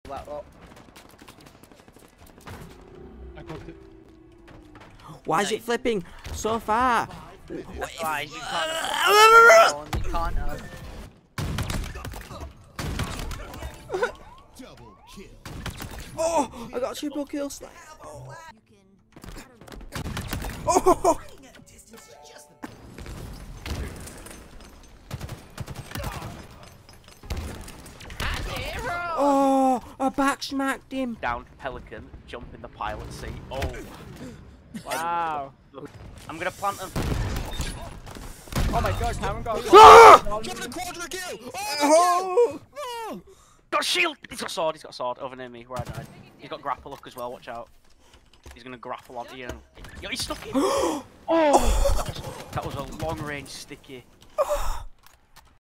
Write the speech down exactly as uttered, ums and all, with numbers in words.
That up. I got it. Why is it flipping so far? Guys, you can't have you can't have. Oh, I got a triple kill snipe. Oh. Oh. Oh, I back smacked him. Down Pelican, jump in the pilot seat. Oh. Wow. I'm gonna plant them. Oh my god, Cameron got Ah! Give it a quadra kill! Oh. Oh! Got a shield! He's got a sword, he's got a sword over near me where I died. He's got grapple hook as well, watch out. He's gonna grapple onto you. Yo, he's stuck in. Oh! That was, that was a long range sticky.